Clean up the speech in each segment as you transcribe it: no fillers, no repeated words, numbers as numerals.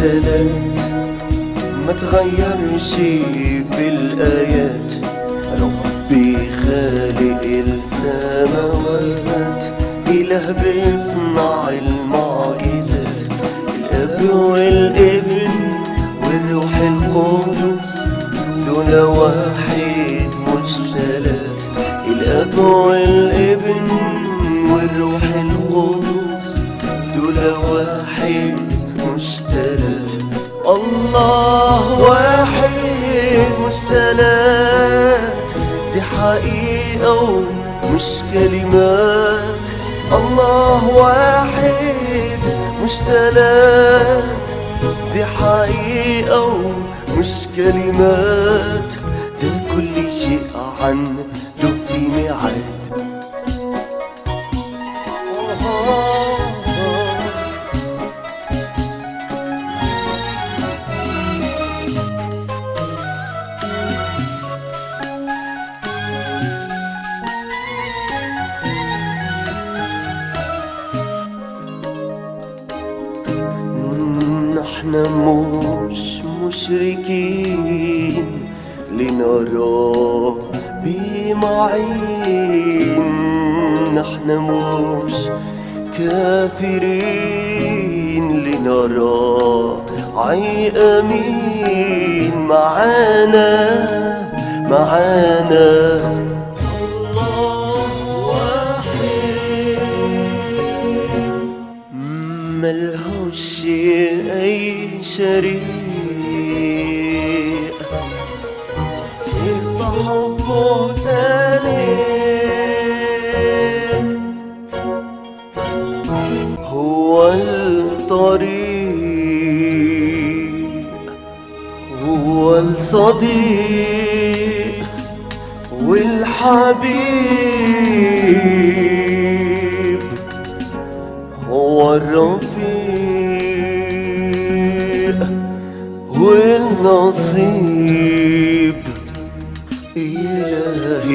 مشتلات ما تغيرش في الآيات. ربي خالق السماوات، إله بيصنع المعجزات. الأب والابن والروح القدس دول واحد مشتلات. الأب والابن والروح القدس دول واحد مشتلات. الله واحد مشتلات، دي حقيقة ومش كلمات. الله واحد مشتلات، دي حقيقة ومش كلمات. ده كل شيء عنده في ميعاد. احنا مش مشركين لنرى بمعين. احنا مش كافرين لنرى عي امين. معانا الله واحد، ملهوش اي شريك، سيف حبه سند. هو الطريق، هو الصديق والحبيب، هو الرفيق والنصيب. إله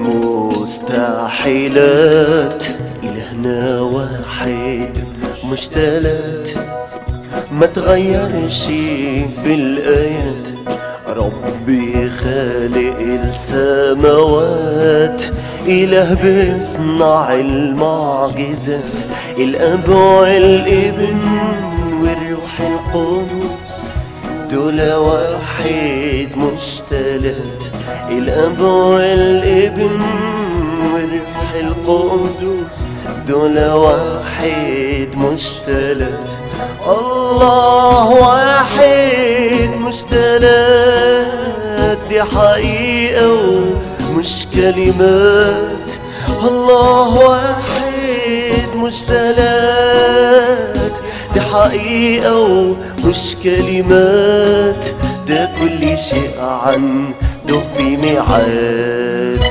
المستحيلات، إلهنا واحد مشتلات ما تغيرش في الآيات. ربي خالق السماوات، إله بيصنع المعجزات. الأب والابن والروح القدس دول واحد مشتلات. الأب والابن والروح القدس دول واحد مشتلات. الله واحد مشتلات، دي حقيقة ومش كلمات. الله واحد مشتلات، دي حقيقة ومش كلمات. ده كل شيء عنده في ميعاد.